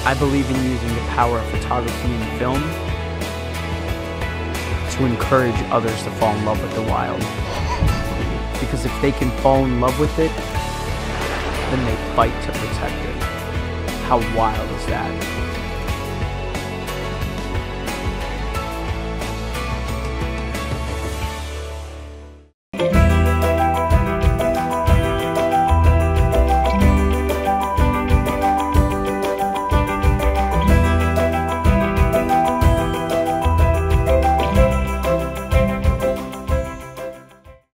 I believe in using the power of photography and film to encourage others to fall in love with the wild. Because if they can fall in love with it, then they fight to protect it. How wild is that?